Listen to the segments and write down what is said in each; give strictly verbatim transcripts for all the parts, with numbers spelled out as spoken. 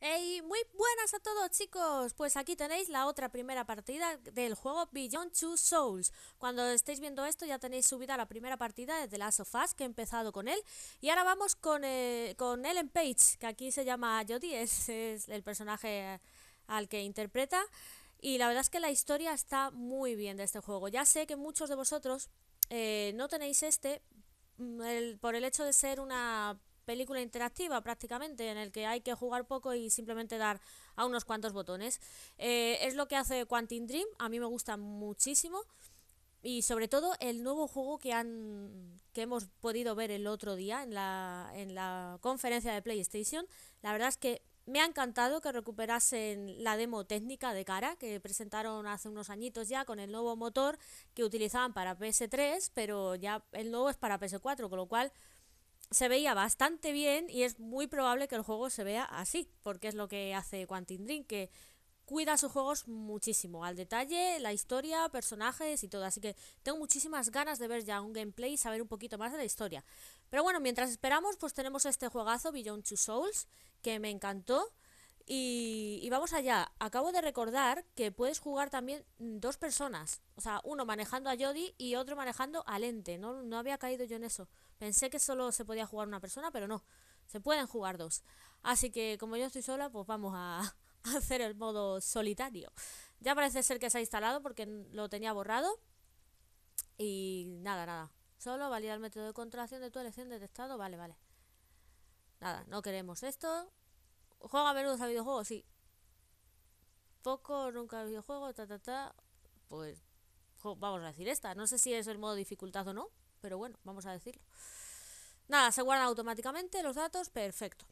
Hey, muy buenas a todos chicos, pues aquí tenéis la otra primera partida del juego Beyond Two Souls. Cuando estéis viendo esto ya tenéis subida la primera partida de The Last of Us, que he empezado con él. Y ahora vamos con, eh, con Ellen Page, que aquí se llama Jodie, es, es el personaje al que interpreta. Y la verdad es que la historia está muy bien de este juego. Ya sé que muchos de vosotros eh, no tenéis este mm, el- por el hecho de ser una película interactiva prácticamente, en el que hay que jugar poco y simplemente dar a unos cuantos botones. Eh, es lo que hace Quantic Dream, a mí me gusta muchísimo. Y sobre todo el nuevo juego que han que hemos podido ver el otro día en la, en la conferencia de PlayStation. La verdad es que me ha encantado que recuperasen la demo técnica de cara que presentaron hace unos añitos ya con el nuevo motor que utilizaban para P S tres, pero ya el nuevo es para P S cuatro, con lo cual se veía bastante bien y es muy probable que el juego se vea así, porque es lo que hace Quantic Dream, que cuida sus juegos muchísimo, al detalle, la historia, personajes y todo. Así que tengo muchísimas ganas de ver ya un gameplay y saber un poquito más de la historia. Pero bueno, mientras esperamos, pues tenemos este juegazo Beyond Two Souls, que me encantó. Y, y vamos allá. Acabo de recordar que puedes jugar también dos personas. O sea, uno manejando a Jodie y otro manejando a Lente. No, no había caído yo en eso. Pensé que solo se podía jugar una persona, pero no. Se pueden jugar dos. Así que como yo estoy sola, pues vamos a, a hacer el modo solitario. Ya parece ser que se ha instalado porque lo tenía borrado. Y nada, nada. Solo valida el método de controlación de tu elección detectado. Vale, vale. Nada, no queremos esto. ¿Juega a menudo a videojuegos? Sí. Poco, nunca a videojuegos, ta, ta, ta. Pues vamos a decir esta. No sé si es el modo dificultad o no, pero bueno, vamos a decirlo. Nada, se guardan automáticamente los datos. Perfecto.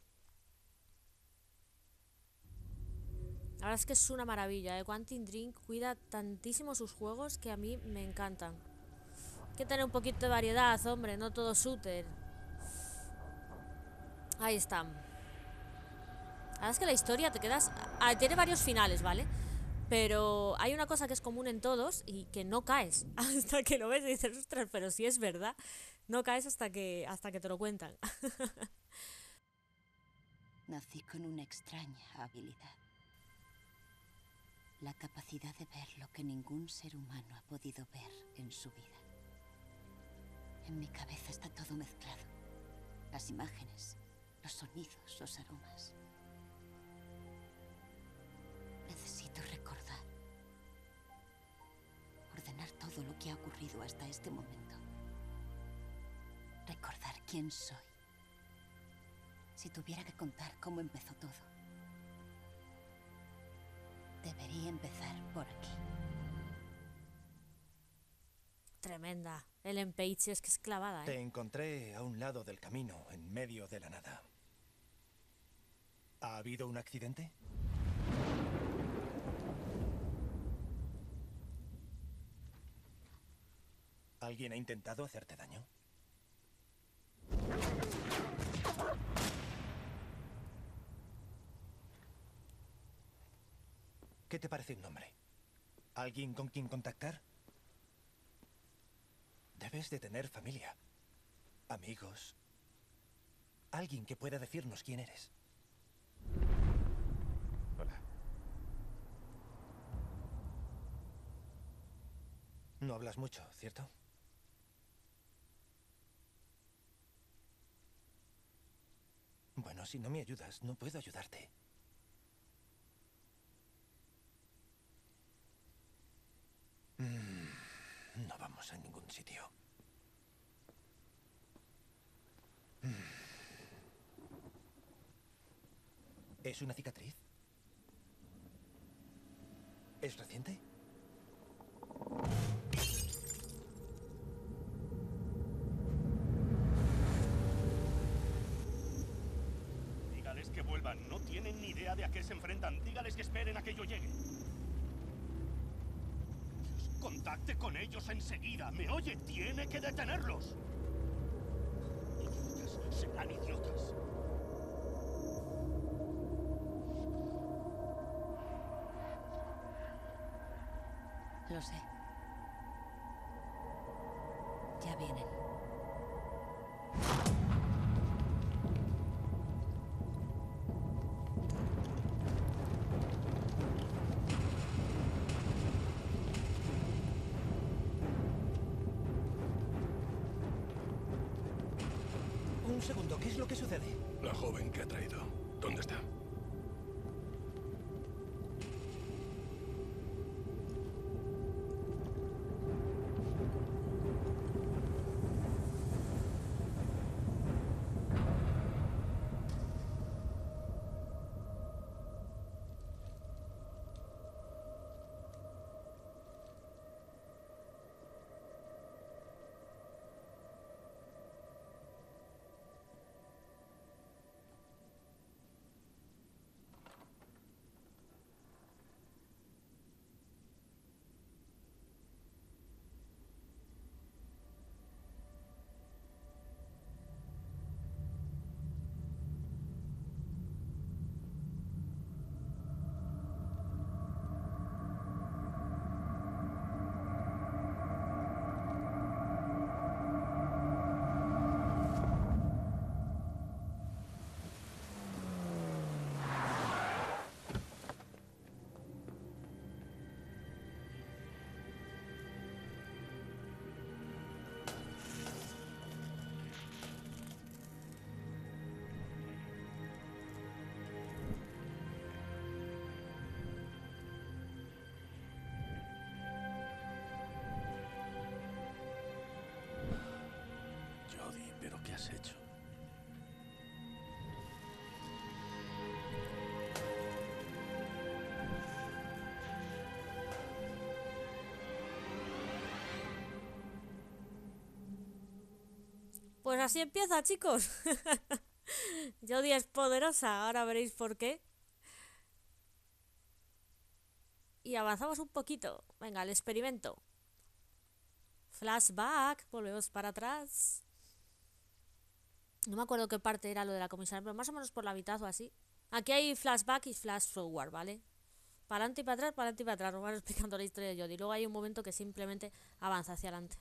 La verdad es que es una maravilla, ¿eh? Quantic Dream cuida tantísimo sus juegos que a mí me encantan. Hay que tener un poquito de variedad, hombre, no todo shooter. Ahí está. La verdad es que la historia te quedas... Ah, tiene varios finales, ¿vale? Pero hay una cosa que es común en todos y que no caes hasta que lo ves y dices, ostras, pero si es verdad. No caes hasta que, hasta que te lo cuentan. Nací con una extraña habilidad. La capacidad de ver lo que ningún ser humano ha podido ver en su vida. En mi cabeza está todo mezclado. Las imágenes, los sonidos, los aromas. Necesito recordar. Ordenar todo lo que ha ocurrido hasta este momento. Recordar quién soy. Si tuviera que contar cómo empezó todo, debería empezar por aquí. Tremenda. Ellen Page es que es clavada, ¿eh? Te encontré a un lado del camino, en medio de la nada. ¿Ha habido un accidente? ¿Alguien ha intentado hacerte daño? ¿Qué te parece un nombre? ¿Alguien con quien contactar? Debes de tener familia, amigos, alguien que pueda decirnos quién eres. Hola. No hablas mucho, ¿cierto? Bueno, si no me ayudas, no puedo ayudarte. Mm, no vamos a ningún sitio. Mm. ¿Es una cicatriz? ¿Es reciente? Dígales que vuelvan. No tienen ni idea de a qué se enfrentan. Dígales que esperen a que yo llegue. Dios, contacte con ellos enseguida. ¿Me oye? Tiene que detenerlos. Idiotas. Serán idiotas. Lo sé. Ya vienen. ¿Qué es lo que sucede? La joven que ha traído. ¿Dónde está? Jodie, ¿pero qué has hecho? Pues así empieza, chicos. Jodie es poderosa, ahora veréis por qué. Y avanzamos un poquito. Venga, el experimento. Flashback, volvemos para atrás. No me acuerdo qué parte era lo de la comisaría, pero más o menos por la mitad o así. Aquí hay flashback y flash forward, ¿vale? Para adelante y para atrás, para adelante y para atrás. Nos van explicando la historia de Jodie. Luego hay un momento que simplemente avanza hacia adelante.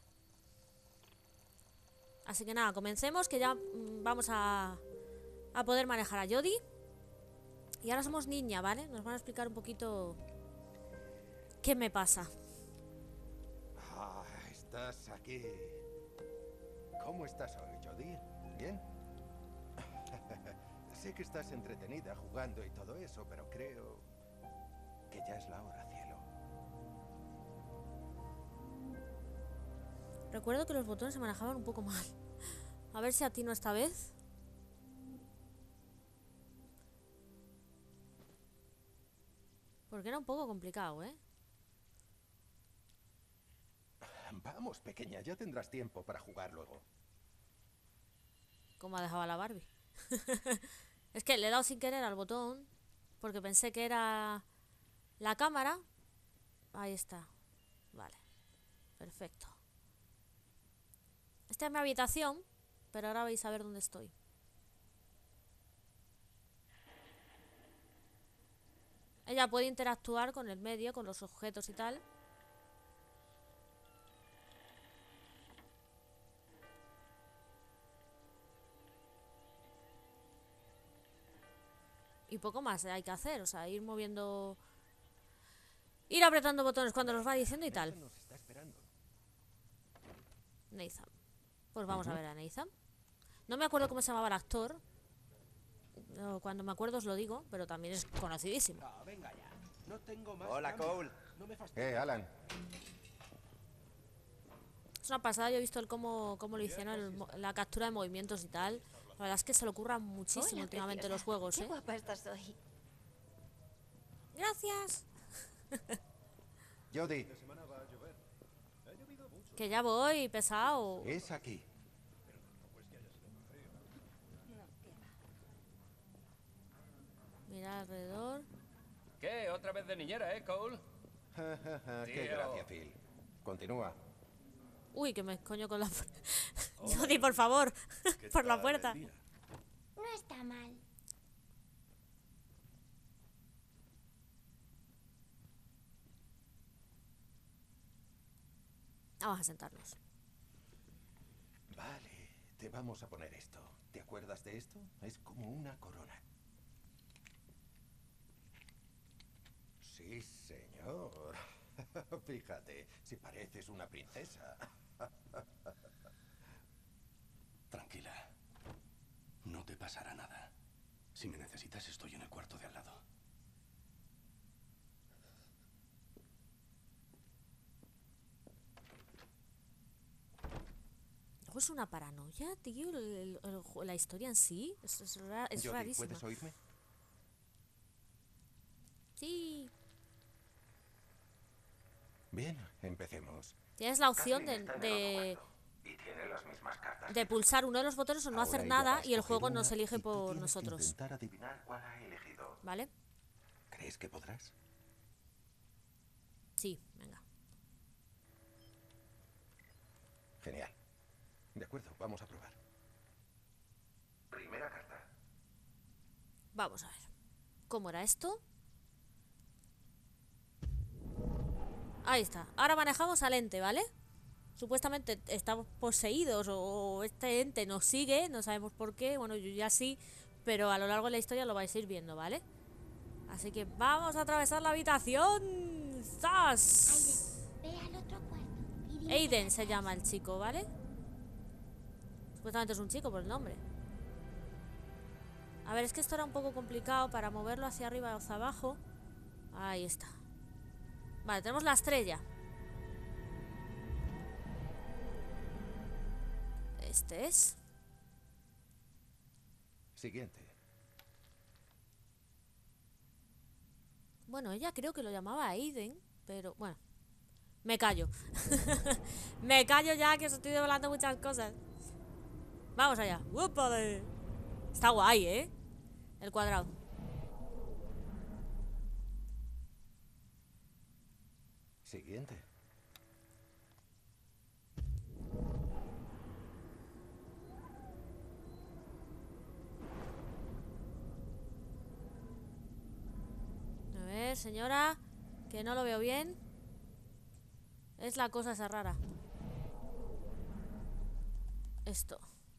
Así que nada, comencemos, que ya mmm, vamos a, a poder manejar a Jodie. Y ahora somos niña, ¿vale? Nos van a explicar un poquito qué me pasa. Ah, estás aquí. ¿Cómo estás hoy, Jodie? ¿Bien? Sé que estás entretenida jugando y todo eso, pero creo que ya es la hora, cielo. Recuerdo que los botones se manejaban un poco mal. A ver si atino esta vez. Porque era un poco complicado, ¿eh? Vamos, pequeña, ya tendrás tiempo para jugar luego. Como ha dejado a la Barbie. Es que le he dado sin querer al botón porque pensé que era la cámara. Ahí está. Vale. Perfecto. Esta es mi habitación, pero ahora vais a ver dónde estoy. Ella puede interactuar con el medio, con los objetos y tal. Y poco más hay que hacer, o sea, ir moviendo... Ir apretando botones cuando los va diciendo y tal. Nos está esperando. Nathan. Pues vamos uh-huh. a ver a Nathan. No me acuerdo cómo se llamaba el actor. No, cuando me acuerdo os lo digo, pero también es conocidísimo. No, venga ya. No tengo más. Hola, Cole. No me eh, Alan. Es una pasada, yo he visto el cómo, cómo lo hicieron, el, la captura de movimientos y tal. La verdad es que se le ocurran muchísimo Hola, últimamente preciosa. Los juegos, Qué ¿eh? guapa estás hoy. Gracias. Jodie. Que ya voy, pesado. Es aquí. Mira alrededor. ¿Qué? ¿Otra vez de niñera, eh, Cole? Qué gracia, Phil. Continúa. Uy, que me coño con la... Jodie, por favor. Por la puerta. No está mal. Vamos a sentarnos. Vale, te vamos a poner esto. ¿Te acuerdas de esto? Es como una corona. Sí, señor. Fíjate, si pareces una princesa. Tranquila. No pasará nada. Si me necesitas, estoy en el cuarto de al lado. Luego es una paranoia, tío, el- el- el- la historia en sí. Es, es, ra- es Jodie, rarísima. ¿puedes oírme? Sí. Bien, empecemos. Tienes la opción de, de, Y tiene las mismas cartas. de pulsar uno de los botones o no Ahora hacer ella va nada a y el escoger juego una nos elige y tú por tienes que nosotros. intentar adivinar cuál ha elegido. ¿Vale? ¿Crees que podrás? Sí, venga. Genial. De acuerdo, vamos a probar. Primera carta. Vamos a ver. ¿Cómo era esto? Ahí está. Ahora manejamos al ente, ¿vale? Supuestamente estamos poseídos o este ente nos sigue, no sabemos por qué. Bueno, yo ya sí, pero a lo largo de la historia lo vais a ir viendo, ¿vale? Así que vamos a atravesar la habitación. ¡Zas! Ve al otro cuarto. y dile Aiden que se llama el chico, ¿vale? Supuestamente es un chico por el nombre. A ver, es que esto era un poco complicado para moverlo hacia arriba o hacia abajo. Ahí está. Vale, tenemos la estrella. Este es. Siguiente. Bueno, ella creo que lo llamaba Aiden, pero bueno. Me callo. Me callo ya que os estoy hablando muchas cosas. Vamos allá. ¡Úpale! Está guay, ¿eh? El cuadrado. Siguiente. A ver, señora, que no lo veo bien. Es la cosa esa rara. Esto.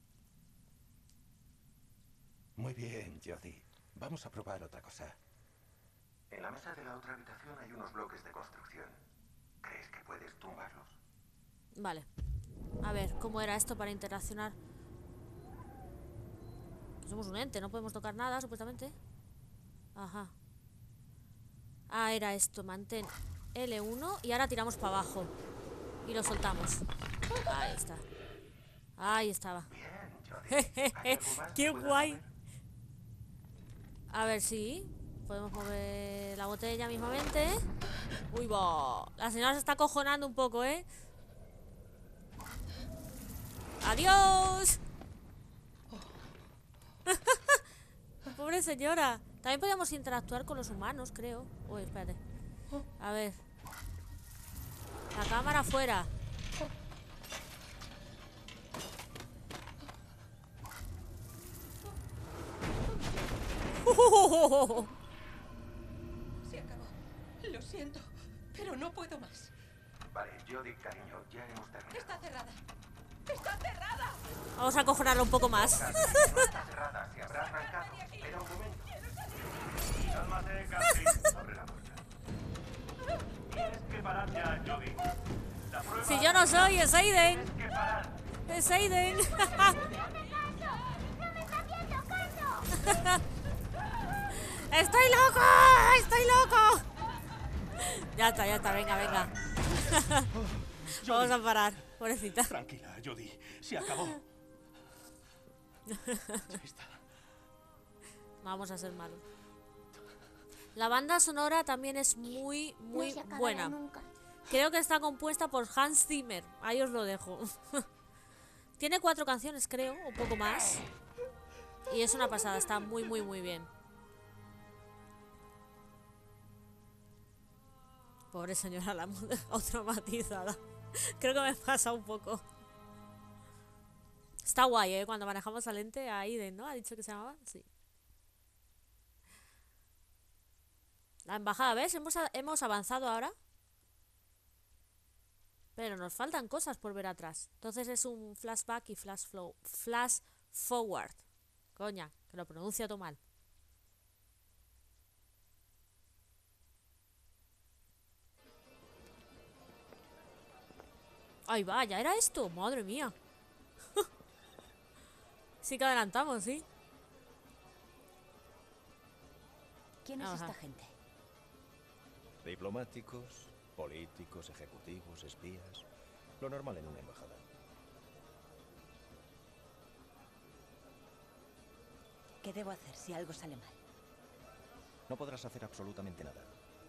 Muy bien, Jodie. Vamos a probar otra cosa. En la mesa de la otra habitación hay unos bloques de construcción. ¿Crees que puedes tumbarlos? Vale. A ver, ¿cómo era esto para interaccionar? Que somos un ente, no podemos tocar nada, supuestamente. Ajá. Ah, era esto, mantén L uno y ahora tiramos para abajo. Y lo soltamos. Ahí está. Ahí estaba. Bien, Jodie. ¿Hay algo más que ¡Qué puedas guay! mover? A ver si podemos mover la botella mismamente. Uy, va. La señora se está acojonando un poco, ¿eh? ¡Adiós! Pobre señora. También podíamos interactuar con los humanos, creo. Uy, espérate. A ver. La cámara afuera. Se acabó. Lo siento, pero no puedo más. Vale, Jodie, cariño, ya hemos terminado. Está cerrada. ¡Está cerrada! Vamos a acojonarlo un poco más. No está cerrada, se habrá arrancado. Espera un momento. Cálmate, Cathy. Abre la puerta. Tienes que parar ya, Jodie. La prueba Si yo no soy, es Aiden. es que parar. Es Aiden. ¡Estoy loco! ¡Estoy loco! Ya está, ya está, venga, venga. Vamos a parar, pobrecita. Tranquila, Jodie. Se acabó. Ya está. Vamos a ser malos. La banda sonora también es muy, muy no se acabará buena. nunca. Creo que está compuesta por Hans Zimmer. Ahí os lo dejo. Tiene cuatro canciones, creo, un poco más. Y es una pasada, está muy, muy, muy bien. Pobre señora, la hemos dejado traumatizada. Creo que me pasa un poco. Está guay, ¿eh? Cuando manejamos al ente a Aiden, ¿no? ¿Ha dicho que se llamaba? Sí. La embajada, ¿ves? Hemos, a- hemos avanzado ahora. Pero nos faltan cosas por ver atrás. Entonces es un flashback y flash flow. Flash forward. Coña, que lo pronuncio todo mal. Ay, vaya, ¿era esto? Madre mía. Sí que adelantamos, ¿sí? ¿Quién es Ajá. esta gente? Diplomáticos, políticos, ejecutivos, espías. Lo normal en una embajada. ¿Qué debo hacer si algo sale mal? No podrás hacer absolutamente nada.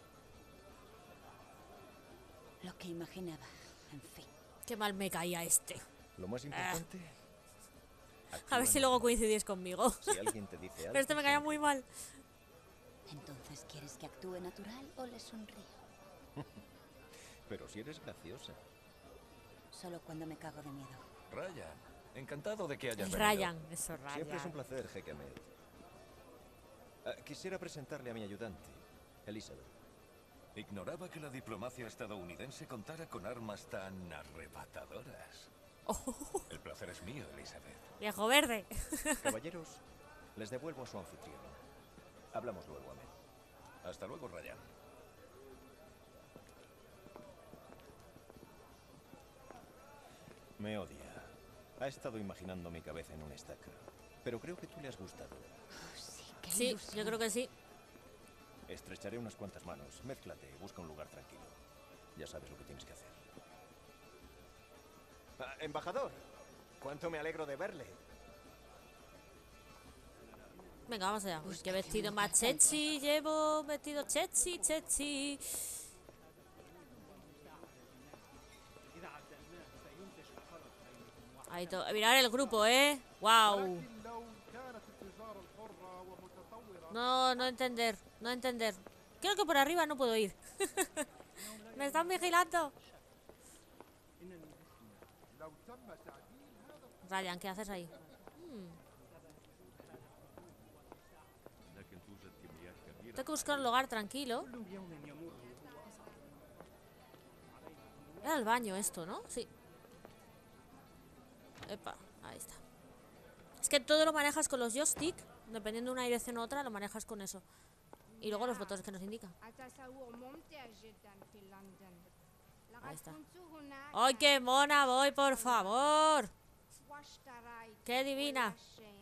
Lo que imaginaba. En fin. Qué mal me caía este. Lo más importante... A ver si luego coincidís conmigo. Si alguien te dice algo... Pero este me caía muy mal. Entonces, ¿quieres que actúe natural o le sonrío? Pero si eres graciosa. Solo cuando me cago de miedo. Ryan, encantado de que hayas El venido. Ryan, eso Ryan. Siempre es un placer, Jeque Ahmed. Ah, quisiera presentarle a mi ayudante, Elizabeth. Ignoraba que la diplomacia estadounidense contara con armas tan arrebatadoras. Oh, El placer es mío, Elizabeth. viejo verde. Caballeros, les devuelvo a su anfitrión. Hablamos luego, Ahmed. Hasta luego, Ryan. Me odia. Ha estado imaginando mi cabeza en una estaca. Pero creo que tú le has gustado. Oh, sí, qué Sí, ilusión. yo creo que sí. Estrecharé unas cuantas manos. Mézclate y busca un lugar tranquilo. Ya sabes lo que tienes que hacer. Ah, embajador, cuánto me alegro de verle. Venga, vamos allá. Uy, qué Búscate vestido un más lugar tranquilo. chechi llevo. Vestido chechi, chechi. Ahí to- Mirad el grupo, ¿eh? Wow. No, no entender, no entender. Creo que por arriba no puedo ir. Me están vigilando. Ryan, ¿qué haces ahí? Hmm. Tengo que buscar un lugar tranquilo. Era el baño esto, ¿no? Sí. Epa, ahí está. Es que todo lo manejas con los joystick. Dependiendo de una dirección u otra, lo manejas con eso. Y luego los botones que nos indican. Ahí está. ¡Ay, qué mona voy, por favor! ¡Qué divina!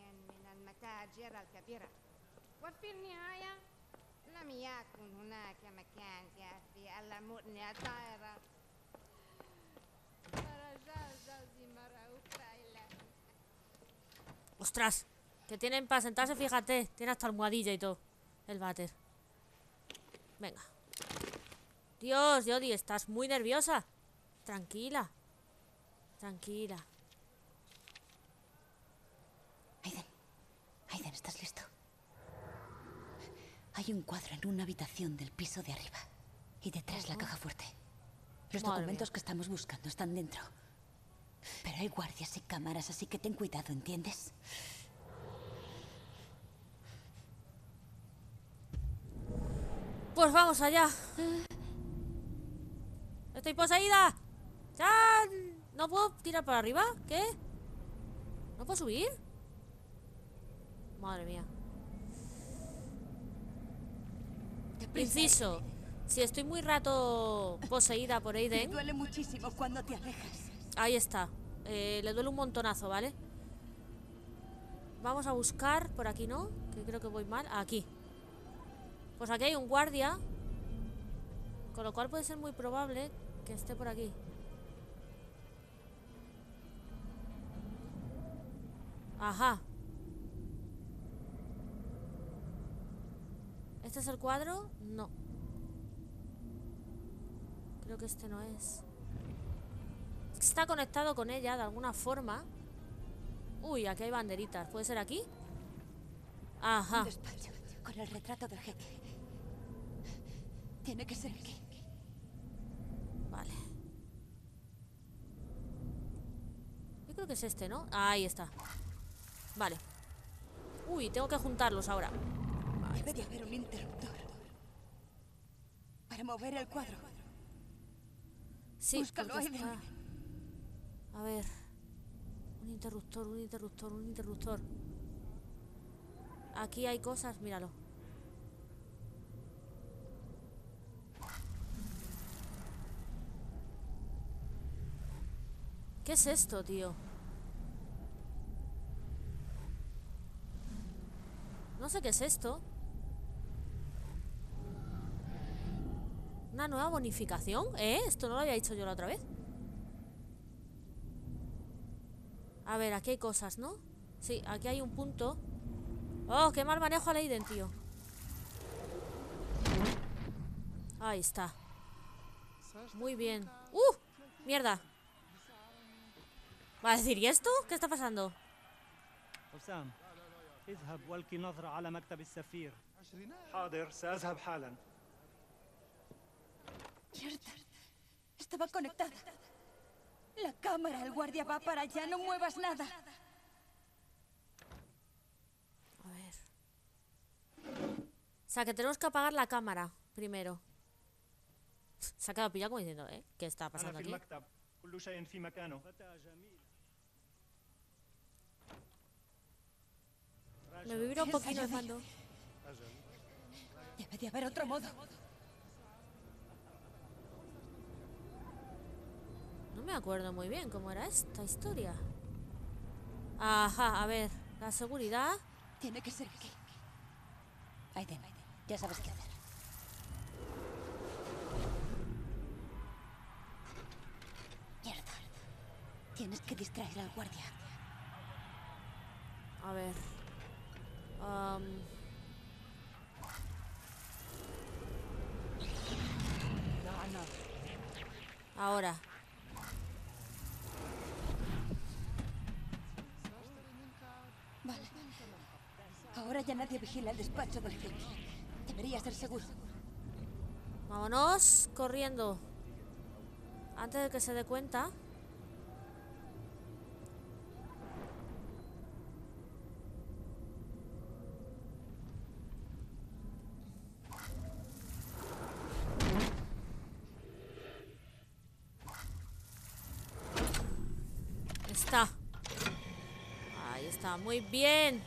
وفي النهاية لم يكن هناك مكان كافي ألمتني طائرة فرجعت مرة أخرى إلى ¡Ostras! Que tienen para sentarse, fíjate. Tiene hasta almohadilla y todo. El váter. Venga. Dios, Jodie, estás muy nerviosa. Tranquila. Tranquila. Aiden, Aiden, ¿estás listo? Hay un cuadro en una habitación del piso de arriba. Y detrás la caja fuerte. Los Madre documentos mía. que estamos buscando están dentro. Pero hay guardias y cámaras, así que ten cuidado, ¿entiendes? Pues vamos allá. Estoy poseída. ¡Chan! ¿No puedo tirar para arriba? ¿Qué? ¿No puedo subir? Madre mía. Inciso. Si estoy muy rato poseída por Me Aiden. duele muchísimo cuando te alejas. Ahí está. Eh, le duele un montonazo, ¿vale? Vamos a buscar por aquí, ¿no? Que creo que voy mal. Aquí. Pues aquí hay un guardia. Con lo cual puede ser muy probable que esté por aquí. Ajá. ¿Este es el cuadro? No. Creo que este no es. Está conectado con ella de alguna forma. Uy, aquí hay banderitas. ¿Puede ser aquí? Ajá. Un despacho con el retrato del jeque. Tiene que ser aquí. Vale. Yo creo que es este, ¿no? Ahí está. Vale. Uy, tengo que juntarlos ahora. Debe de haber un interruptor. Para mover el cuadro. Sí, Búscalo, porque Aiden. está... A ver. Un interruptor, un interruptor, un interruptor. Aquí hay cosas, míralo. ¿Qué es esto, tío? No sé qué es esto. Una nueva bonificación, ¿eh? Esto no lo había dicho yo la otra vez. A ver, aquí hay cosas, ¿no? Sí, aquí hay un punto. ¡Oh, qué mal manejo a Leiden, tío! Ahí está. Muy bien. ¡Uh! ¡Mierda! ¿Va a decir, ¿y esto? ¿Qué está pasando? حسام اذهب والقي نظرة على مكتب السفير. حاضر سأذهب حالا. Mierda. Estaba conectada. La cámara, el guardia va para allá, no muevas nada. A ver. O sea, que tenemos que apagar la cámara primero. Se ha quedado pillado como diciendo, ¿eh? ¿Qué está أنا pasando في aquí? المكتب. كل شيء في مكانه. Me vibra un poquito el mando. Debe de haber otro modo. No me acuerdo muy bien cómo era esta historia. Ajá, a ver. La seguridad. Tiene que ser aquí. Aiden, ya sabes qué hacer. Mierda. Tienes que distraer al guardia. A ver. Um, ahora. Vale. Ahora ya nadie vigila el despacho del jefe. Debería ser seguro. Vámonos corriendo. Antes de que se dé cuenta. Está. Ahí está, muy bien.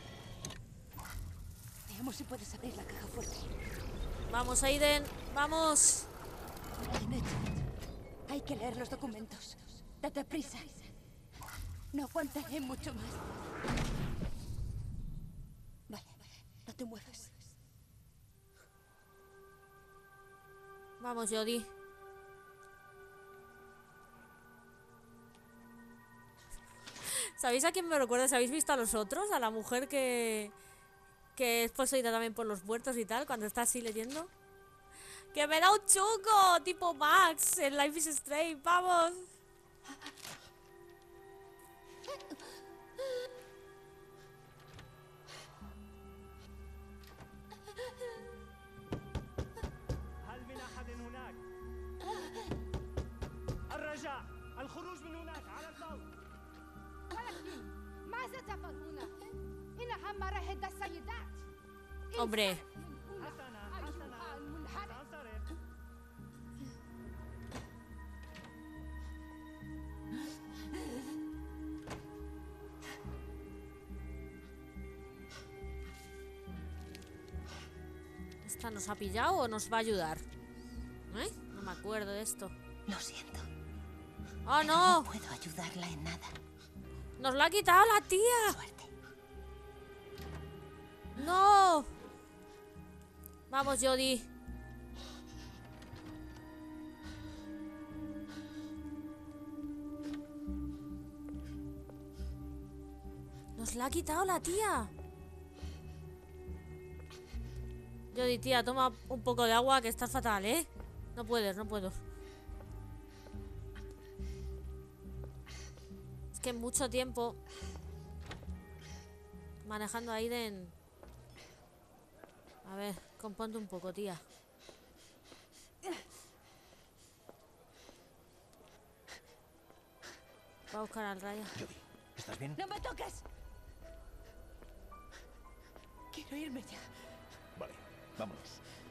Veamos si puedes abrir la caja fuerte. Vamos, Aiden, vamos. Bien hecho. Hay que leer los documentos. Date prisa. No aguantaré mucho más. Vale, no te muevas. Vamos, Jodie. ¿Sabéis a quién me recuerda? ¿Si habéis visto a los otros? A la mujer que... que es poseída también por los muertos y tal, cuando está así leyendo. ¡Que me da un chungo! Tipo Max en Life is Strange. ¡Vamos! هل من أحد هناك؟ الرجاء الخروج من هناك على الفور. ولكن ماذا تفعل هنا؟ إنها مراحل السيدات. Hombre. حسنا حسنا سأنصرف. ¿Esta nos ha pillado o nos va a ayudar? ¿Eh? No me acuerdo de esto. Lo siento. ¡Oh, pero no! No puedo ayudarla en nada. ¡Nos lo ha quitado la tía! Suerte. ¡No! Vamos, Jodie. Nos la ha quitado la tía. Jodie, tía, toma un poco de agua que estás fatal, ¿eh? No puedes, no puedo. Es que mucho tiempo manejando a Aiden. A ver, componte un poco, tía. Va a buscar al Raya. Jodie, ¿estás bien? ¡No me toques! Quiero irme ya. Vale, vámonos.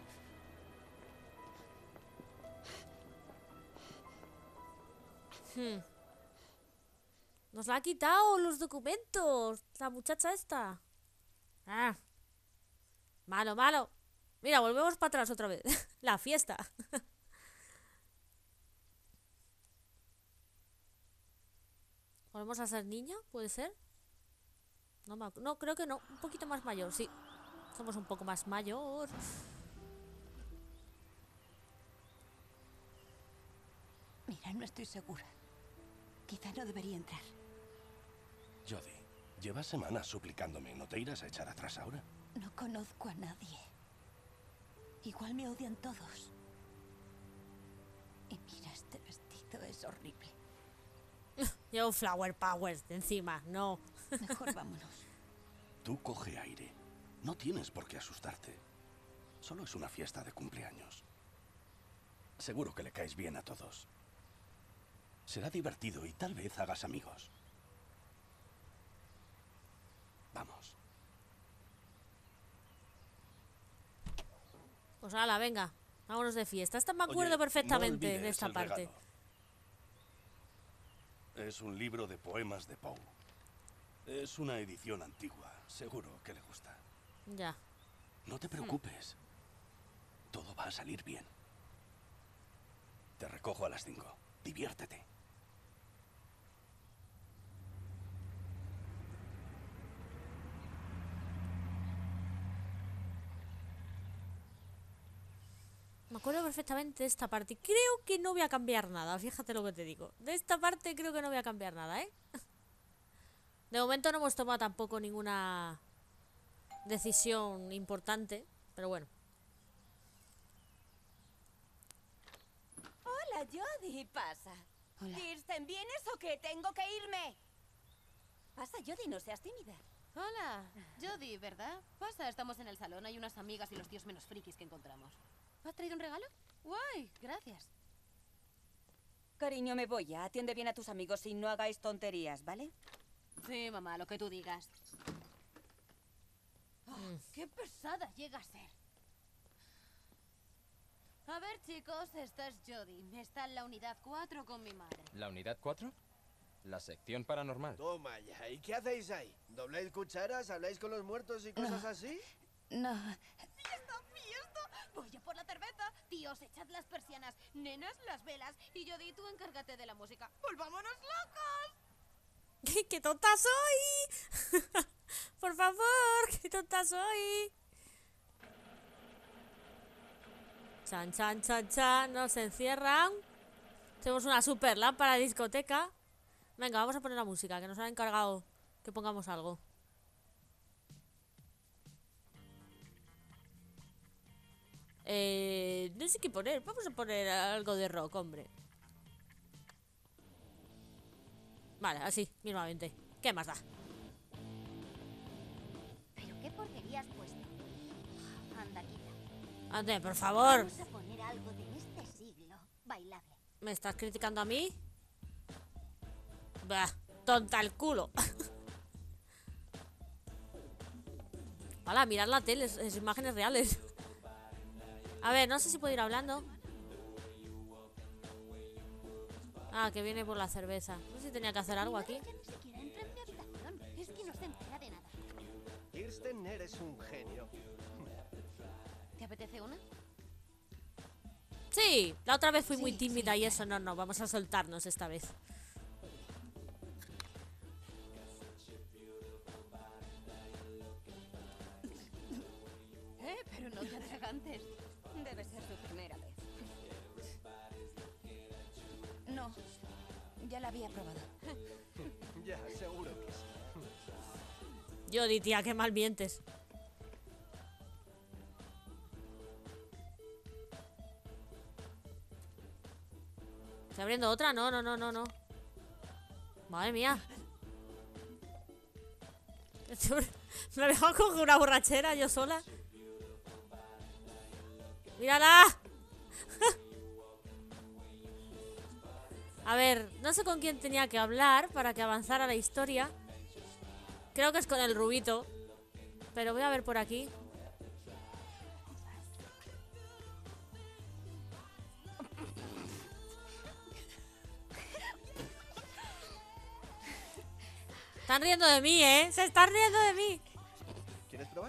Hmm. Nos la ha quitado los documentos. La muchacha esta. Ah. Malo, malo. Mira, volvemos para atrás otra vez. La fiesta. ¿Volvemos a ser niña? ¿Puede ser? No, me ac- no, creo que no. Un poquito más mayor, sí. Somos un poco más mayor. Mira, no estoy segura. Quizá no debería entrar. Jodie, llevas semanas suplicándome. ¿No te irás a echar atrás ahora? No conozco a nadie. Igual me odian todos. Y mira, este vestido es horrible. Yo flower power de encima, no. Mejor vámonos. Tú coge aire. No tienes por qué asustarte. Solo es una fiesta de cumpleaños. Seguro que le caes bien a todos. Será divertido y tal vez hagas amigos. Vamos. Pues hala, venga. Vámonos de fiesta. Esta me acuerdo Oye, perfectamente no de olvides esta el parte. regalo. Es un libro de poemas de Poe. Es una edición antigua. Seguro que le gusta. Ya. No te preocupes. Todo va a salir bien. Te recojo a las cinco. Diviértete. Me acuerdo perfectamente de esta parte. Creo que no voy a cambiar nada. Fíjate lo que te digo. De esta parte creo que no voy a cambiar nada, ¿eh? De momento no hemos tomado tampoco ninguna decisión importante. Pero bueno. Hola, Jodie. Pasa. Hola. Kirsten, ¿vienes o qué? Tengo que irme. Pasa, Jodie, no seas tímida. Hola, Jodie, ¿verdad? Pasa, estamos en el salón. Hay unas amigas y los tíos menos frikis que encontramos. ¿Has traído un regalo? Guay, gracias. Cariño, me voy ya. Atiende bien a tus amigos y no hagáis tonterías, ¿vale? Sí, mamá, lo que tú digas. Oh, ¡Qué pesada llega a ser! A ver, chicos, esta es Jodie. Está en la unidad cuatro con mi madre. ¿La unidad cuatro? La sección paranormal. Toma ya. ¿Y qué hacéis ahí? ¿Dobláis cucharas? ¿Habláis con los muertos y cosas No. así? No. ¡Fiesta, fiesta! Voy a por la cerveza. Tíos, echad las persianas. Nenas, las velas. Y Jodie, tú encárgate de la música. ¡Volvámonos locos! ¡Qué tonta soy! Por favor, qué tonta soy. Chan, chan, chan, chan. Nos encierran. Tenemos una super lámpara de discoteca. Venga, vamos a poner la música, que nos han encargado que pongamos algo. Eh, no sé qué poner. Vamos a poner algo de rock, hombre. Vale, así, mismamente. ¿Qué más da? ¿Pero qué porquería has puesto? Anda, quita. Ande, por favor. Vamos a poner algo de este siglo. Bailable. ¿Me estás criticando a mí? Bah, tonta el culo. Hola, mirad la tele, es, es imágenes reales. A ver, no sé si puedo ir hablando. Ah, que viene por la cerveza. No sé si tenía que hacer algo aquí. Ni siquiera entra en mi habitación. Es que no se entera de nada. Kirsten, eres un genio. ¿Te apetece una? Sí, la otra vez fui muy Sí, tímida sí, y claro. eso no, no, vamos a soltarnos esta vez. Eh, pero no te atragantes. Debe ser su primera vez. No. Ya la había probado. Ya, seguro que sí. Jodie, tía, qué mal mientes. ¿Está abriendo otra? No, no, no, no, no. Madre mía. Me ha dejado coger una borrachera yo sola. ¡Mírala! A ver, no sé con quién tenía que hablar para que avanzara la historia. Creo que es con el rubito. Pero voy a ver por aquí. Están riendo de mí, ¿eh? Se están riendo de mí. ¿Quieres probar?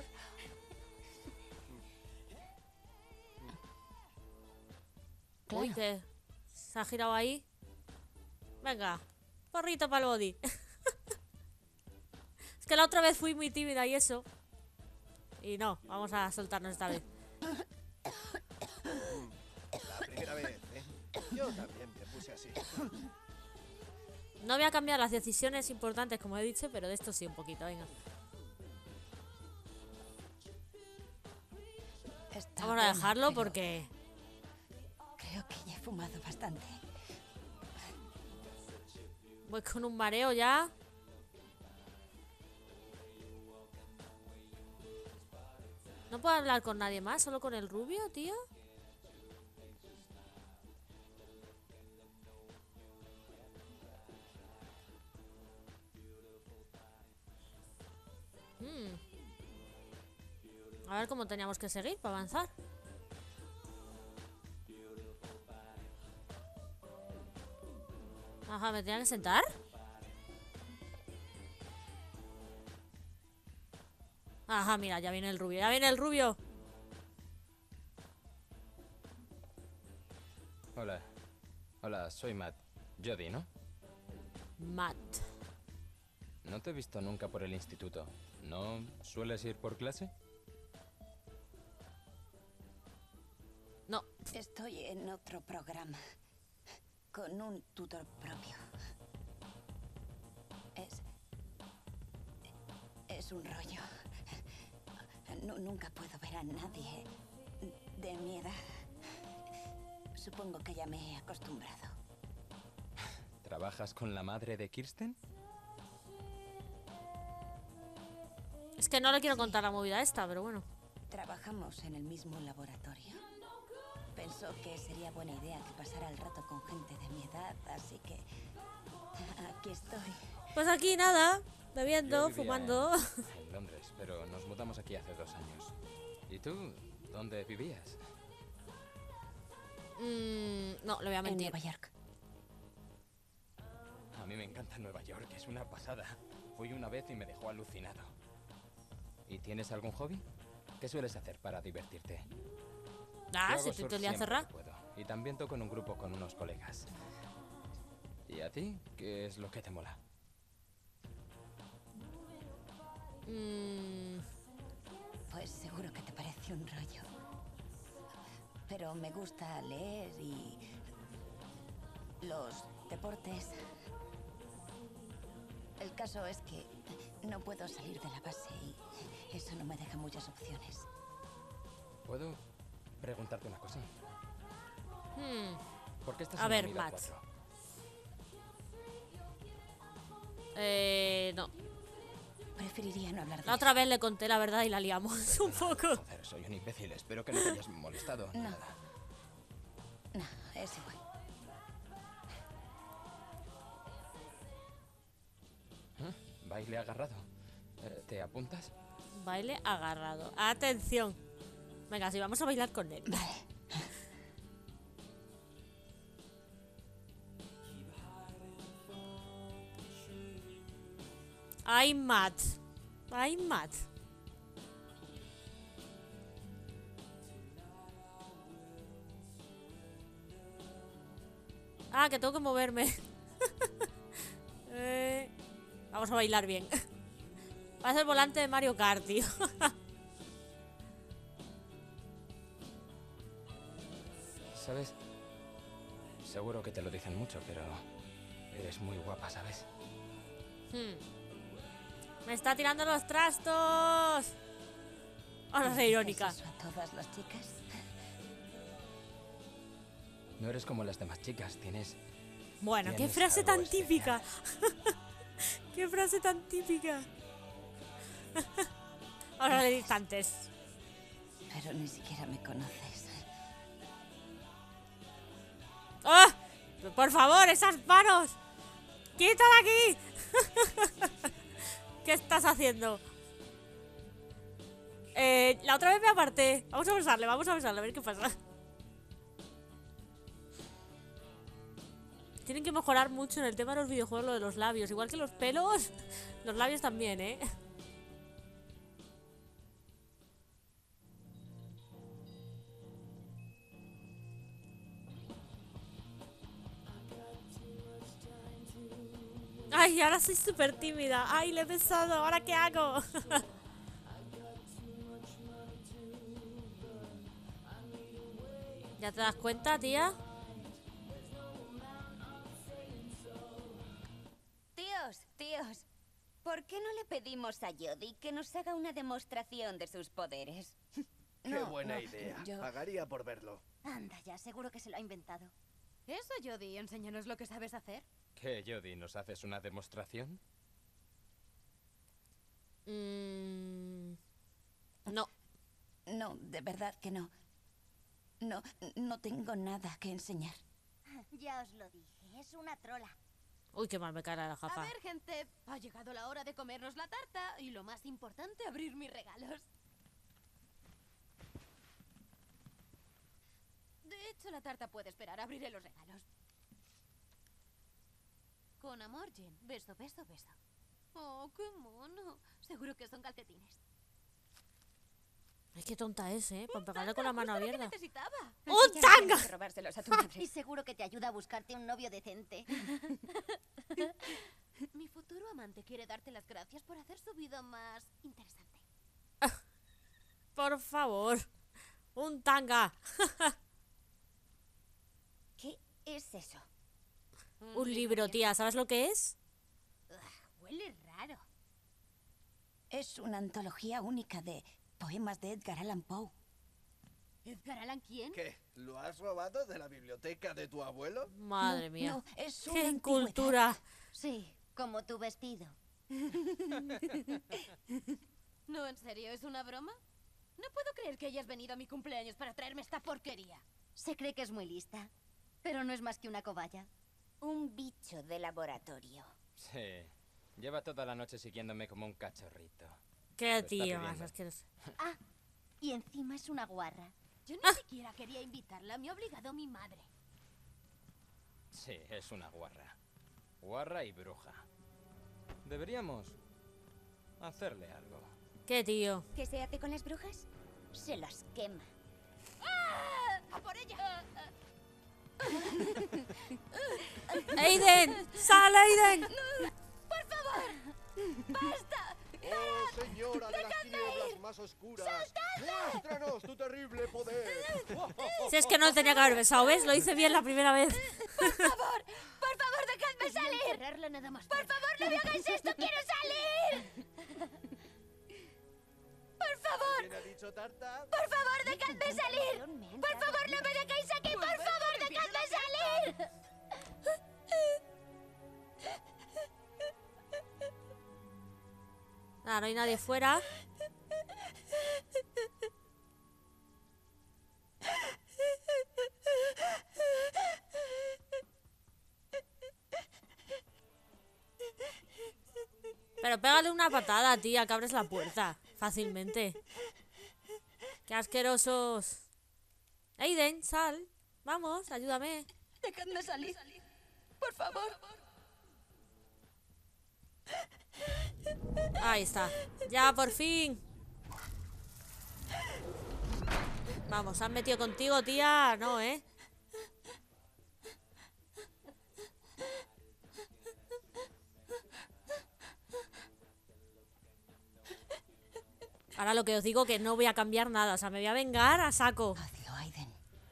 Claro. Uy, que se ha girado ahí. Venga, porrito para el body. Es que la otra vez fui muy tímida y eso. Y no, vamos a soltarnos esta vez. La primera vez, ¿eh? Yo también me puse así. No voy a cambiar las decisiones importantes, como he dicho, pero de esto sí un poquito, venga. Está Vamos a bueno, dejarlo pero porque... Creo que ya he fumado bastante. voy con un mareo ya. ¿No puedo hablar con nadie más? ¿Solo con el rubio, tío? Hmm. A ver cómo teníamos que seguir para avanzar. Ajá, ¿me tenía que sentar? Ajá, mira, ya viene el rubio, ya viene el rubio. Hola. Hola, soy Matt. Jodie, ¿no? Matt. No te he visto nunca por el instituto. ¿No sueles ir por clase? No. Estoy en otro programa. Con un tutor propio. Es... Es un rollo. Nu- nunca puedo ver a nadie de mi edad. Supongo que ya me he acostumbrado. ¿Trabajas con la madre de Kirsten? Es que no le quiero contar la movida esta, pero bueno. Trabajamos en el mismo laboratorio. Pensó que sería buena idea que pasara el rato con gente de mi edad, así que aquí estoy. Pues aquí nada, Yo bebiendo, vivía fumando. En, en Londres, pero nos mudamos aquí hace dos años. ¿Y tú? ¿Dónde vivías? Mm, no, le voy a En mentir. Nueva York. A mí me encanta Nueva York, es una pasada. Fui una vez y me dejó alucinado. ¿Y tienes algún hobby? ¿Qué sueles hacer para divertirte? Ah, Yo si hago tú surf te olías siempre cerrar. que puedo, y también toco en un grupo con unos colegas. ¿Y a ti? ¿Qué es lo que te mola? Mm, Pues seguro que te parece un rollo. Pero me gusta leer y los deportes. El caso es que no puedo salir de la base y eso no me deja muchas opciones. ¿Puedo preguntarte una cosa? hmm. ¿Por qué estás A en la ver, unidad Matt. cuatro? Eh, no. Preferiría no hablar de La otra vez le conté la verdad y la liamos un poco. Joder, soy un imbécil, espero que no te hayas molestado. ni No. nada. No, es igual. ¿Eh? Baile agarrado. Eh, ¿Te apuntas? Baile agarrado. Atención. Venga, sí, vamos a bailar con él. Vale. Ay, Matt. Ay, Matt. Ah, que tengo que moverme. eh, vamos a bailar bien. Va a ser volante de Mario Kart, tío. ¿Sabes? Seguro que te lo dicen mucho, pero eres muy guapa, ¿sabes? Hmm. Me está tirando los trastos. Ahora soy irónica. ¿Dices eso a todas las chicas? No eres como las demás chicas, tienes... Bueno, qué tienes frase algo tan especial. típica. Qué frase tan típica. Ahora le distantes. Pero ni siquiera me conoces. ¡Ah! Por favor, esas manos. ¡Quita de aquí! ¿Qué estás haciendo? Eh, la otra vez me aparté. Vamos a besarle, vamos a besarle, a ver qué pasa. Tienen que mejorar mucho en el tema de los videojuegos lo de los labios. Igual que los pelos, los labios también, ¿eh? Ay, ahora soy súper tímida. Ay, le he besado. ¿Ahora qué hago? ¿Ya te das cuenta, tía? pedimos a Jodie que nos haga una demostración de sus poderes. Qué No, buena no, idea. yo- Pagaría por verlo. Anda ya, seguro que se lo ha inventado. Eso, Jodie, enséñanos lo que sabes hacer. ¿Qué, Jodie? ¿Nos haces una demostración? Mm, no. No, de verdad que no. No, no tengo nada que enseñar. Ya os lo dije, es una trola. Uy, qué mal me cae la A gafa. ver, gente, ha llegado la hora de comernos la tarta y lo más importante, abrir mis regalos. De hecho, la tarta puede esperar, abriré los regalos. Con amor, Jen. Beso, beso, beso. Oh, qué mono. Seguro que son calcetines. Ay, qué tonta es, ¿eh? Para pegarle con la mano Justo lo que abierta. necesitaba. ¡Un tanga! Tienes que robárselos a tu madre. Y seguro que te ayuda a buscarte un novio decente. Mi futuro amante quiere darte las gracias por hacer su vida más interesante. Por favor. Un tanga. ¿Qué es eso? Un libro, tía. ¿Sabes lo que es? Ugh, huele raro. Es una antología única de poemas de Edgar Allan Poe. ¿Edgar Allan quién? ¿Qué? ¿Lo has robado de la biblioteca de tu abuelo? Madre No, mía. no, es ¡Qué una incultura! Sí, como tu vestido. No, en serio, ¿es una broma? No puedo creer que hayas venido a mi cumpleaños para traerme esta porquería. Se cree que es muy lista, pero no es más que una cobaya. Un bicho de laboratorio. Sí. Lleva toda la noche siguiéndome como un cachorrito. Qué Lo está tío más pidiendo. asqueroso. Ah, y encima es una guarra. Yo ni Ah. siquiera quería invitarla, me ha obligado mi madre. Sí, es una guarra. Guarra y bruja. Deberíamos hacerle algo. Qué tío. ¿Qué se hace con las brujas? Se las quema. ¡Ah! ¡A por ella! ¡Aiden! ¡Sal, Aiden! ¡Por favor! ¡Basta! ¡Oh, señora de las tinieblas más oscuras! ¡Muéstranos tu terrible poder! Si es que no le tenía que haber besado, ¿ves? Lo hice bien la primera vez. ¡Por favor! ¡Por favor, dejadme salir! Enterrarla nada más. ¡Por favor, no me hagáis esto! ¡Quiero salir! ¡Por favor! ¿Quién ha dicho tarta? ¡Por favor, dejadme salir! ¡Por favor, no me dejéis aquí! ¡Por favor, dejadme salir! Nada, no hay nadie fuera. Pero pégale una patada, tía, que abres la puerta fácilmente. ¡Qué asquerosos! Aiden, sal. Vamos, ayúdame. Dejadme salir. Por favor. Ahí está. Ya, por fin. Vamos, ¿se han metido contigo, tía? No, ¿eh? Ahora lo que os digo que no voy a cambiar nada. O sea, me voy a vengar a saco. Hazlo, Aiden.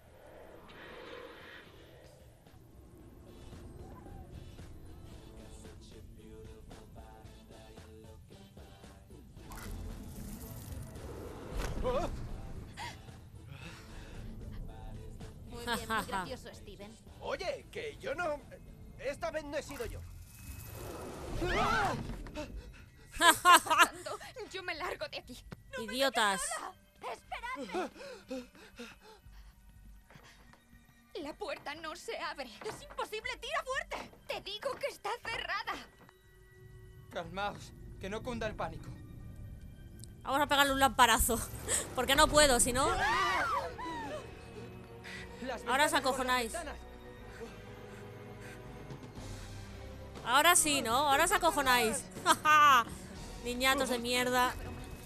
Muy bien, muy gracioso, Steven. Oye, que yo no... Esta vez no he sido yo. Yo me largo de aquí. Idiotas. ¡Esperadme! La puerta no se abre. Es imposible. Tira fuerte. Te digo que está cerrada. Calmaos, que no cunda el pánico. Vamos a pegarle un lamparazo. Porque no puedo, si no... Ahora os acojonáis. Ahora sí, ¿no? Ahora os acojonáis. Niñatos de mierda.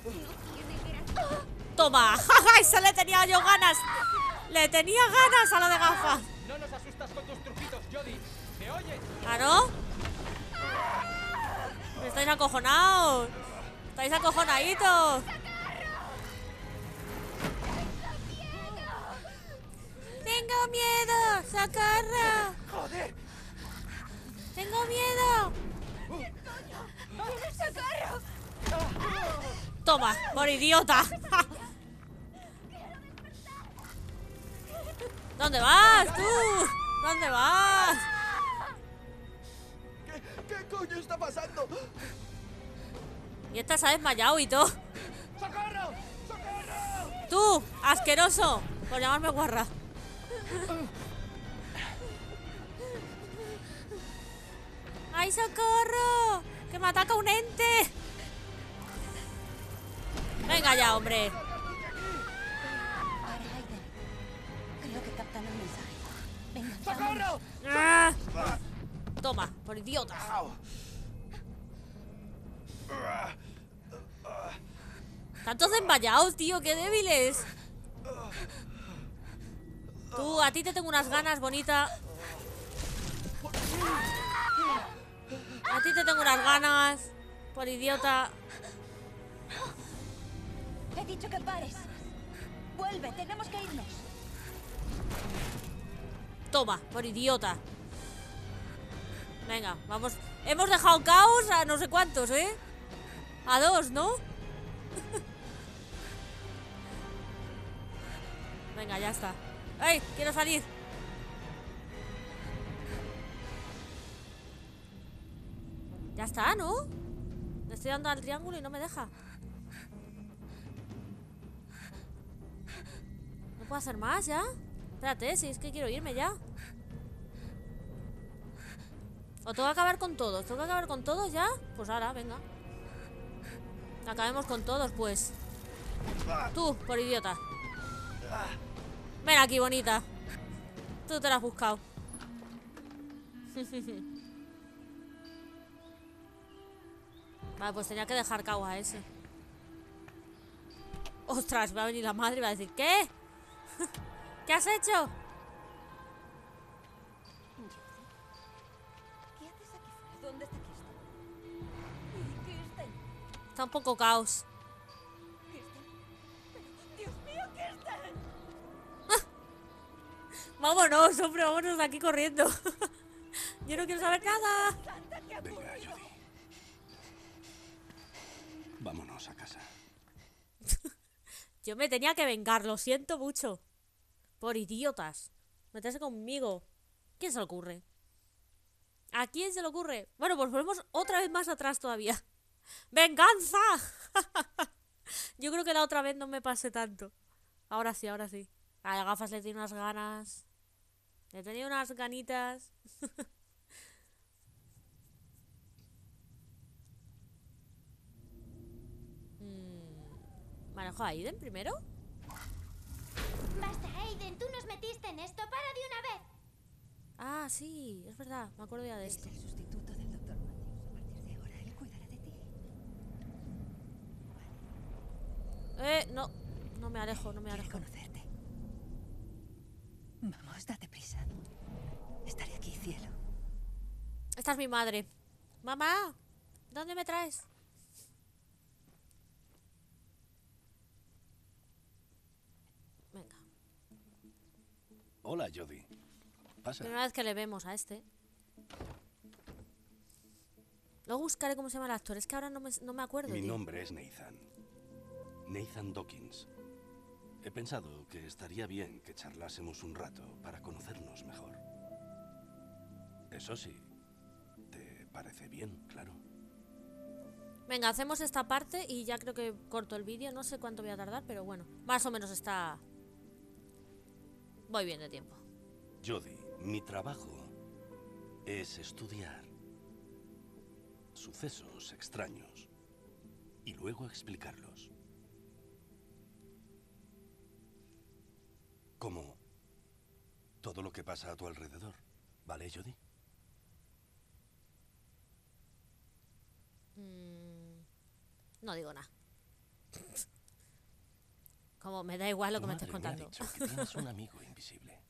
Toma. Esa le tenía yo ganas. Le tenía ganas a la de gafas. No nos asustas con tus truquitos, Jodie. ¿Me oyes? ¿Ah, no? Estáis acojonados. Estáis acojonaditos. Tengo miedo, Socorro. ¡Joder! Tengo miedo. ¡Socorro! Toma, por idiota. ¿Dónde vas, tú? ¿Dónde vas? ¿Qué, qué coño está pasando? Y esta se ha desmayado y todo. ¡Socorro! ¡Socorro! Tú, asqueroso, por llamarme guarra. ¡Ay, socorro! ¡Que me ataca un ente! Venga ya, hombre. Ahora, Aiden. Creo que captan el mensaje. Venga, ¡Socorro! Ah. Toma, por idiota. Tantos desmayados, tío, qué débiles. Tú, a ti te tengo unas ganas, bonita. A ti te tengo unas ganas, por idiota. He dicho que pares. Vuelve, tenemos que irnos. Toma, por idiota. Venga, vamos. Hemos dejado caos a no sé cuántos, ¿eh? A dos, ¿no? Venga, ya está. ¡Ay! Quiero salir. Ya está, ¿no? Le estoy dando al triángulo y no me deja. ¿No puedo hacer más ya? Espérate, si es que quiero irme ya. ¿O tengo que acabar con todos? ¿Tengo que acabar con todos ya? Pues ahora, venga. Acabemos con todos, pues. Tú, por idiota. Ven aquí, bonita. Tú te la has buscado. Vale, pues tenía que dejar caos a ese. Ostras, va a venir la madre y va a decir ¿qué? ¿Qué has hecho? ¿Qué haces aquí fuera? ¿Dónde está Kirsten? Kirsten. Está un poco caos. Kirsten. Pero, Dios mío, Kirsten. Vámonos, hombre, vámonos de aquí corriendo. Yo no quiero saber nada. Venga, Judy. Vámonos a casa. Yo me tenía que vengar, lo siento mucho. Por idiotas. Meterse conmigo. ¿Quién se le ocurre? ¿A quién se le ocurre? Bueno, pues volvemos otra vez más atrás todavía. ¡Venganza! Yo creo que la otra vez no me pasé tanto. Ahora sí, ahora sí. A las gafas le tiene unas ganas. Le tenía unas ganitas. ¿Manejo a Aiden primero? Basta, Aiden, tú nos metiste en esto. Para de una vez. Ah, sí, es verdad, me acuerdo ya de esto. Es el sustituto del doctor Matthews. A partir de ahora, él cuidará de ti. Eh, no. No me alejo, no me alejo. Quiere conocerte. Vamos, date prisa. Estaré aquí, cielo. Esta es mi madre. Mamá, ¿dónde me traes? Venga. Hola, Jodie. Pasa. Primera vez que le vemos a este. Luego buscaré cómo se llama el actor. Es que ahora no me, no me acuerdo. Mi tío. nombre es Nathan. Nathan Dawkins. He pensado que estaría bien que charlásemos un rato para conocernos mejor. Eso sí, ¿te parece bien? Claro. Venga, hacemos esta parte y ya creo que corto el vídeo. No sé cuánto voy a tardar, pero bueno. Más o menos está... Voy bien de tiempo. Jodie, mi trabajo es estudiar sucesos extraños y luego explicarlos. Como todo lo que pasa a tu alrededor, ¿vale, Jodie? Mm, no digo nada. Como me da igual lo Tu que me estés madre me ha contando. dicho que tienes un amigo invisible.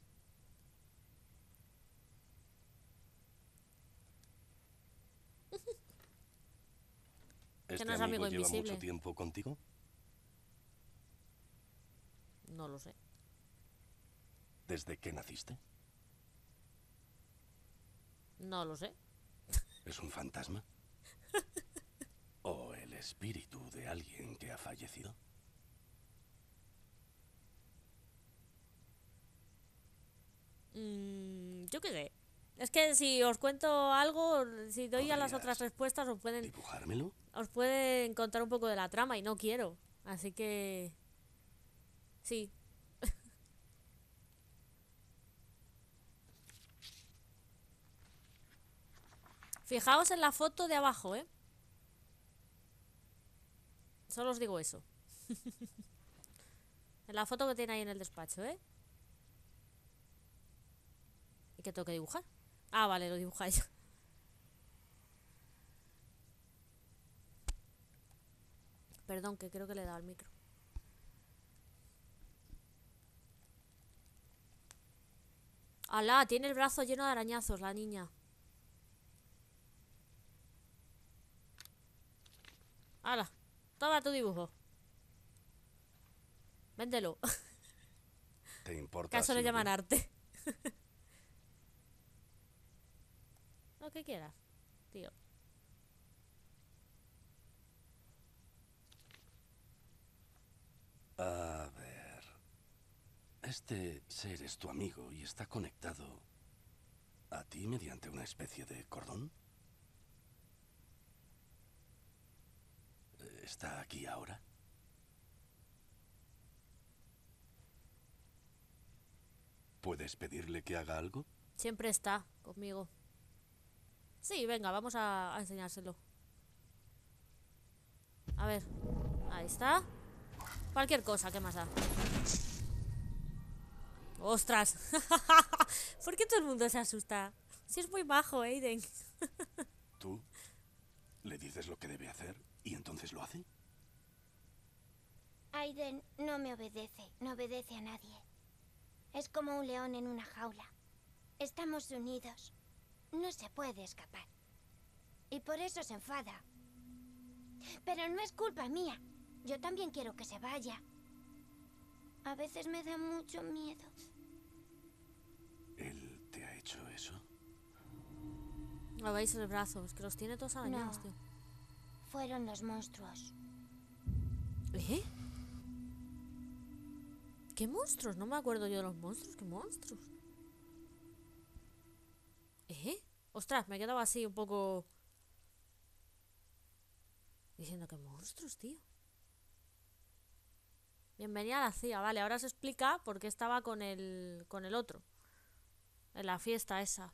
¿Este no es amigo amigo lleva invisible. mucho tiempo contigo? No lo sé. ¿Desde que naciste? No lo sé. ¿Es un fantasma? ¿O él espíritu de alguien que ha fallecido? Mm, yo qué sé. Es que si os cuento algo, si doy a las otras respuestas, os pueden... ¿Dibujármelo? Os pueden contar un poco de la trama y no quiero. Así que... Sí. Fijaos en la foto de abajo, ¿eh? Solo os digo eso. En la foto que tiene ahí en el despacho, ¿eh? ¿Y qué tengo que dibujar? Ah, vale, lo dibujáis. Perdón, que creo que le he dado al micro. ¡Hala! Tiene el brazo lleno de arañazos, la niña. ¡Hala! Toma tu dibujo. Véndelo. ¿Te importa? ¿Acaso le si llaman lo- arte? Lo que quieras, tío. A ver... Este ser es tu amigo y está conectado a ti mediante una especie de cordón. ¿Está aquí ahora? ¿Puedes pedirle que haga algo? Siempre está conmigo. Sí, venga, vamos a, a enseñárselo. A ver, ahí está. Cualquier cosa, ¿qué más da? ¡Ostras! ¿Por qué todo el mundo se asusta? Si es muy majo, Aiden. ¿Tú le dices lo que debe hacer y entonces lo hace? Aiden no me obedece, no obedece a nadie. Es como un león en una jaula. Estamos unidos. No se puede escapar. Y por eso se enfada. Pero no es culpa mía. Yo también quiero que se vaya. A veces me da mucho miedo. ¿Él te ha hecho eso? Lo veis el brazo, es que los tiene todos arañados, No. tío. Fueron los monstruos. ¿Eh? ¿Qué monstruos? No me acuerdo yo de los monstruos. ¿Qué monstruos? ¿Eh? Ostras, me he quedado así un poco... Diciendo que monstruos, tío. Bienvenida a la C I A. Vale, ahora se explica por qué estaba con el, con el otro. En la fiesta esa.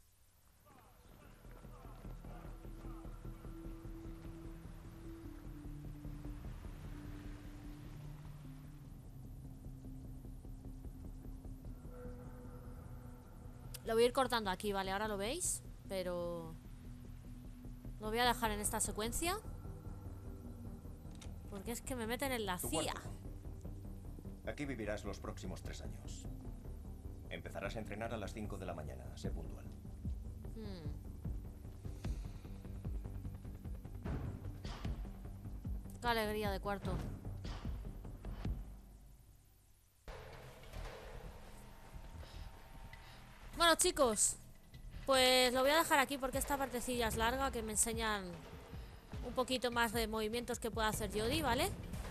Lo voy a ir cortando aquí, vale, ahora lo veis. Pero... Lo voy a dejar en esta secuencia. Porque es que me meten en la Tu C I A. cuarto. Aquí vivirás los próximos tres años. Empezarás a entrenar a las cinco de la mañana. Sé puntual. Hmm. Qué alegría de cuarto. Bueno, chicos, pues lo voy a dejar aquí porque esta partecilla es larga, que me enseñan un poquito más de movimientos que puede hacer Jodie, ¿vale?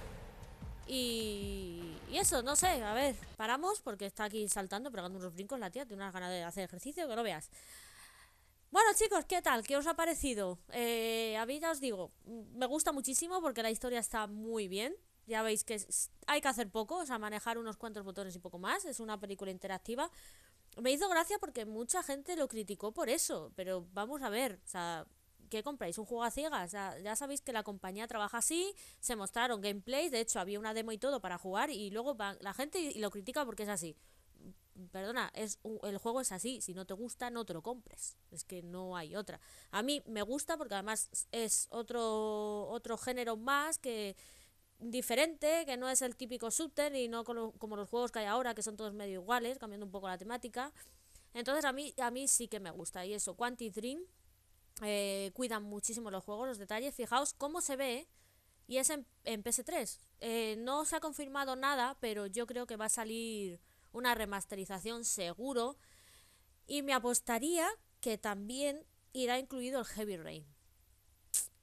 Y, y eso, no sé, a ver, paramos porque está aquí saltando, pegando unos brincos la tía, tiene unas ganas de hacer ejercicio, que no veas. Bueno, chicos, ¿qué tal? ¿Qué os ha parecido? Eh, a mí ya os digo, me gusta muchísimo porque la historia está muy bien. Ya veis que es- hay que hacer poco, o sea, manejar unos cuantos botones y poco más. Es una película interactiva. Me hizo gracia porque mucha gente lo criticó por eso, pero vamos a ver, o sea, ¿qué compráis? ¿Un juego a ciegas? O sea, ya sabéis que la compañía trabaja así, se mostraron gameplays, de hecho había una demo y todo para jugar y luego va la gente y, y lo critica porque es así. Perdona, es un- el juego es así, si no te gusta no te lo compres, es que no hay otra. A mí me gusta porque además es otro, otro género más que diferente, que no es el típico shooter y no como, como los juegos que hay ahora, que son todos medio iguales, cambiando un poco la temática. Entonces a mí, a mí sí que me gusta. Y eso, Quantic Dream eh, cuidan muchísimo los juegos, los detalles. Fijaos cómo se ve. Y es en, en P S tres. Eh, no se ha confirmado nada, pero yo creo que va a salir una remasterización seguro. Y me apostaría que también irá incluido el Heavy Rain.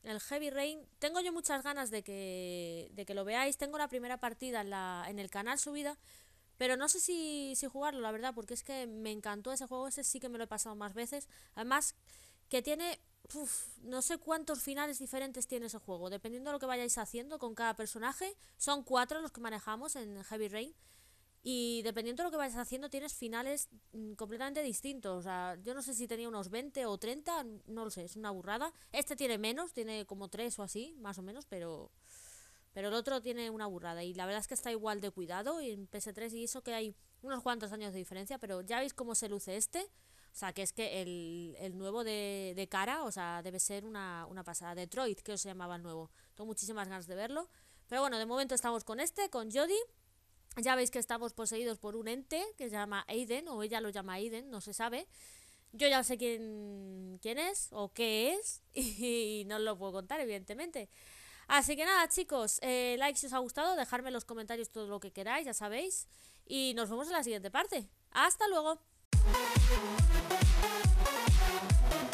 el Heavy Rain. Tengo yo muchas ganas de que, de que lo veáis. Tengo la primera partida en, la, en el canal subida, pero no sé si, si jugarlo, la verdad, porque es que me encantó ese juego. Ese sí que me lo he pasado más veces. Además, que tiene... Uf, no sé cuántos finales diferentes tiene ese juego, dependiendo de lo que vayáis haciendo con cada personaje. Son cuatro los que manejamos en Heavy Rain. Y dependiendo de lo que vayas haciendo, tienes finales mm, completamente distintos. O sea, yo no sé si tenía unos veinte o treinta, no lo sé, es una burrada. Este tiene menos, tiene como tres o así, más o menos, pero pero el otro tiene una burrada. Y la verdad es que está igual de cuidado. Y en P S tres y eso que hay unos cuantos años de diferencia, pero ya veis cómo se luce este. O sea, que es que el, el nuevo de, de cara, o sea, debe ser una, una pasada. Detroit, que se llamaba el nuevo. Tengo muchísimas ganas de verlo. Pero bueno, de momento estamos con este, con Jodie. Ya veis que estamos poseídos por un ente que se llama Aiden, o ella lo llama Aiden, no se sabe. Yo ya sé quién, quién es o qué es y no os lo puedo contar, evidentemente. Así que nada, chicos, eh, like si os ha gustado, dejadme en los comentarios todo lo que queráis, ya sabéis. Y nos vemos en la siguiente parte. ¡Hasta luego!